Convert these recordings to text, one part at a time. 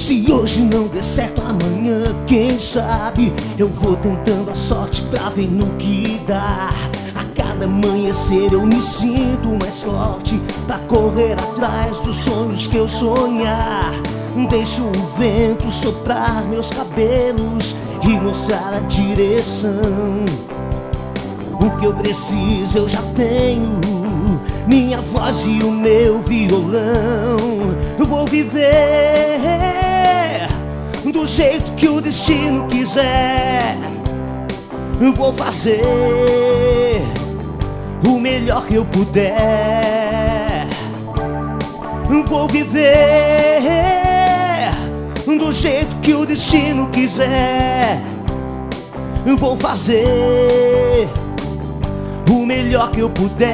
Se hoje não der certo, amanhã, quem sabe? Eu vou tentando a sorte pra ver no que dá. A cada amanhecer eu me sinto mais forte pra correr atrás dos sonhos que eu sonhar. Deixo o vento soprar meus cabelos e mostrar a direção. O que eu preciso eu já tenho, minha voz e o meu violão. Eu vou viver do jeito que o destino quiser. Eu vou fazer o melhor que eu puder. Eu vou viver do jeito que o destino quiser. Eu vou fazer o melhor que eu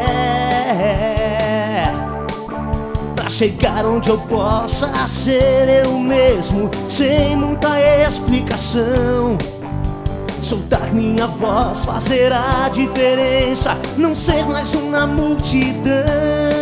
puder pra chegar onde eu possa ser eu mesmo, sem muita explicação. Soltar minha voz, fazer a diferença, não ser mais um na multidão.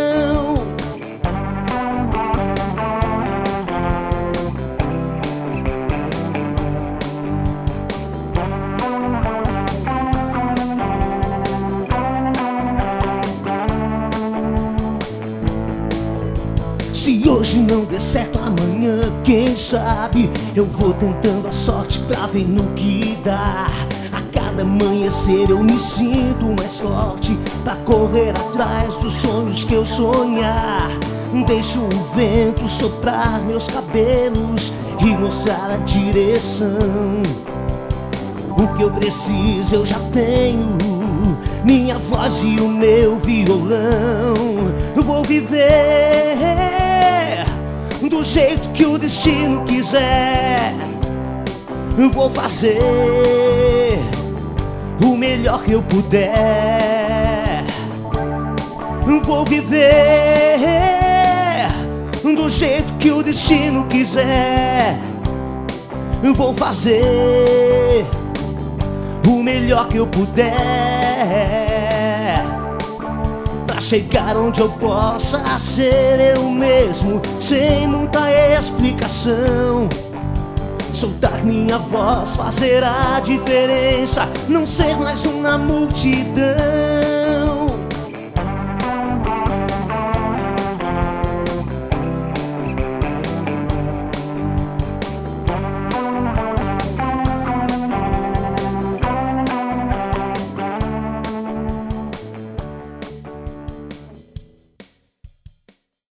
Se hoje não der certo, amanhã, quem sabe? Eu vou tentando a sorte pra ver no que dá. A cada amanhecer eu me sinto mais forte pra correr atrás dos sonhos que eu sonhar. Deixo o vento soprar meus cabelos e mostrar a direção. O que eu preciso eu já tenho, minha voz e o meu violão. Eu vou viver do jeito que o destino quiser. Eu vou fazer o melhor que eu puder. Eu vou viver do jeito que o destino quiser. Eu vou fazer o melhor que eu puder pra chegar onde eu possa ser eu mesmo, sem muita explicação. Soltar minha voz, fazer a diferença, não ser mais um na multidão.